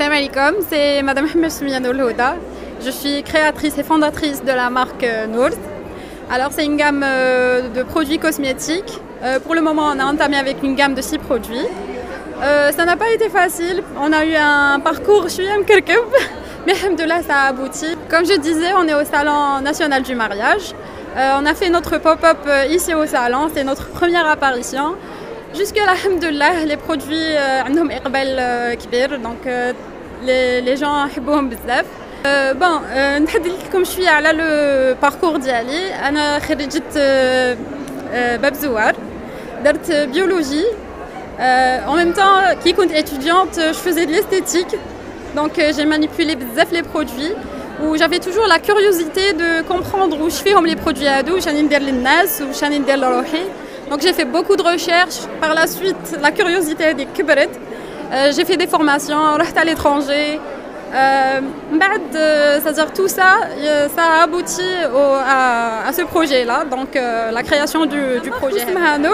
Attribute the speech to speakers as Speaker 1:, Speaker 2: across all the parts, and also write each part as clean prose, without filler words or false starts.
Speaker 1: Salam alaikum, c'est Madame Hamel Soumia Noulhouda. Je suis créatrice et fondatrice de la marque Nours. Alors c'est une gamme de produits cosmétiques. Pour le moment, on a entamé avec une gamme de 6 produits. Ça n'a pas été facile. On a eu un parcours, je suis un kerkeb, mais alhamdoulilah, ça a abouti. Comme je disais, on est au Salon national du mariage. On a fait notre pop-up ici au salon, c'est notre première apparition. Jusque-là, alhamdoulilah, les produits عندهم إقبال كبير, donc les gens يحبوهم بزاف. Bon, نحدد لكم شوية على le parcours ديالي. أنا خريجة باب زوار, درت biologie. En même temps, qui كنت étudiante, je faisais de l'esthétique, donc j'ai manipulé bzaf les produits. Où j'avais toujours la curiosité de comprendre où je fais les produits à dos, donc j'ai fait beaucoup de recherches. Par la suite, la curiosité des kibret. J'ai fait des formations, à l'étranger. C'est-à-dire tout ça, ça a abouti à ce projet-là, donc la création du projet.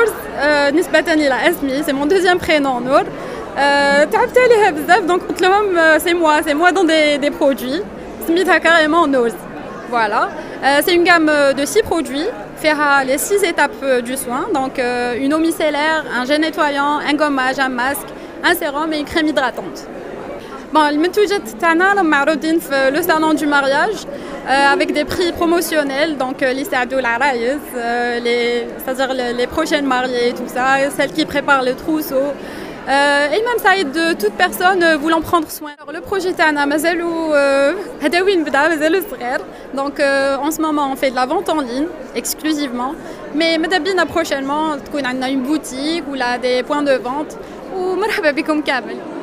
Speaker 1: C'est mon deuxième prénom, Nour. Donc c'est moi dans des produits. Carrément Nours. Voilà. C'est une gamme de 6 produits, faire les 6 étapes du soin, donc une eau micellaire, un gel nettoyant, un gommage, un masque, un sérum et une crème hydratante. Bon, le salon du mariage avec des prix promotionnels, donc c'est-à-dire les prochaines mariées et tout ça, celles qui préparent le trousseau. Et même ça aide de toute personne voulant prendre soin. Alors, le projet تاعنا مازالو هداوين بدا مازالو صغير. Donc en ce moment on fait de la vente en ligne exclusivement, mais مدابينا prochainement تكون عندنا une boutique ou là des points de vente ومرحبا بكم كامل.